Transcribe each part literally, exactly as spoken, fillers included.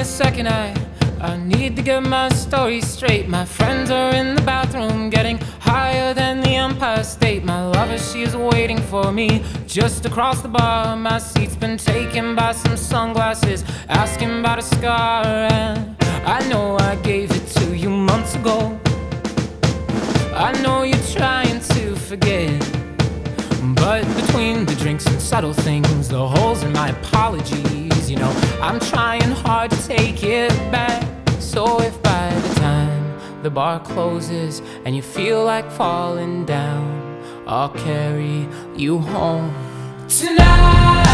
a second, I I need to get my story straight. My friends are in the bathroom, getting higher than the Empire State. My lover, she is waiting for me just across the bar. My seat's been taken by some sunglasses, asking about a scar. And I know I gave it to you months ago. I know you're trying to forget, but between the drinks and subtle things, the holes in my apologies, you know, I'm trying hard to take it back. So if by the time the bar closes and you feel like falling down, I'll carry you home tonight.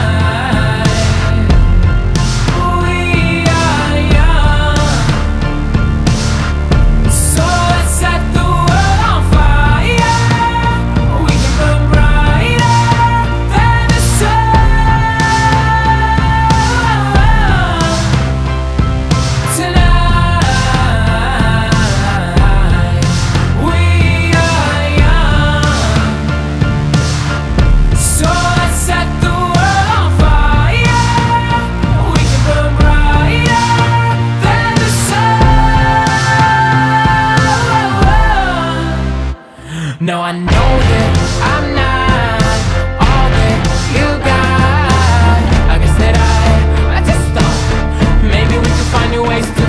We are young, so let's set the world on fire. We can burn brighter than the sun tonight. We are young, so let's set the world on fire. We can burn brighter than the sun. No, I know that I'm not all that you got. I guess that I, I just thought maybe we could find new ways to